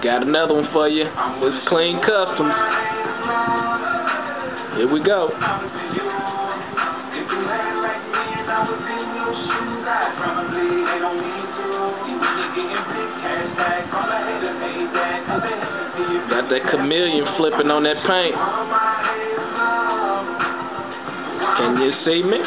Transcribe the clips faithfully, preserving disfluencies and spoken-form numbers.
Got another one for you. It's Clean Customs. Here we go. Got that chameleon flipping on that paint. Can you see me?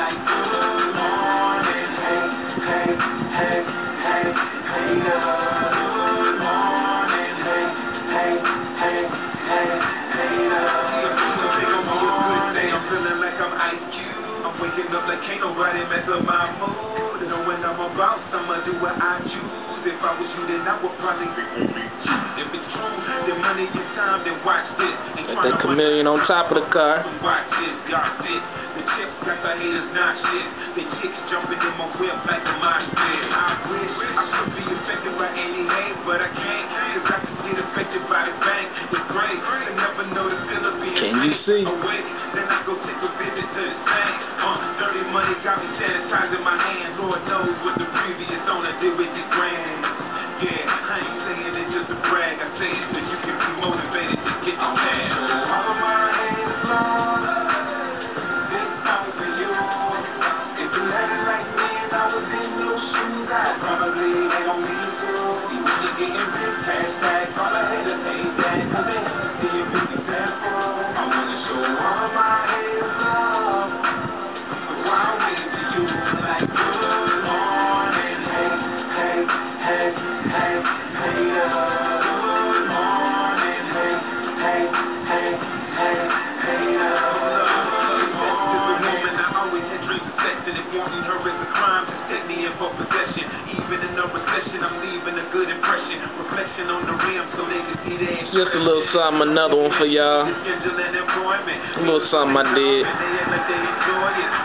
Waking up like can't nobody mess up my mood. Knowing I'm about, I'ma do what I choose. If I was you, then I would probably be on me. If it's true, then money your time, then watch this. Got that chameleon on top of the car. Watch this, got this. The chips got the haters not shit. The chicks jumping in my whip like a mosh pit. I wish I could be affected by any hate, but I can't. Cause I can get affected by the bank. It's great. I never know the feel of being Can you see? away. Then I go take a visit to the bank. Uh, dirty money got me sanitizing my hands. Lord knows what the previous owner did with his grand. Yeah, I ain't saying it just to brag. I say it so you can be motivated to get the cash. All of my haters, Lord, this song for you. If you had it like me and I was in your shoes, I'd probably they don't need to. Even you getting rich, hashtag all I haters hate that. Cause they have to see a big example. I wanna show all of my haters love. I'll wave to you like good morning, hey, hey, hey, hey, hey, good morning, hey, hey, hey, hey, hey, good morning. I always had dreams of sex, and if wanting her is a crime, just take me in for possession. Even in a recession, I'm leaving a good impression. Reflection on the rim so they can see that. Just a little something, another one for y'all. A little something I did.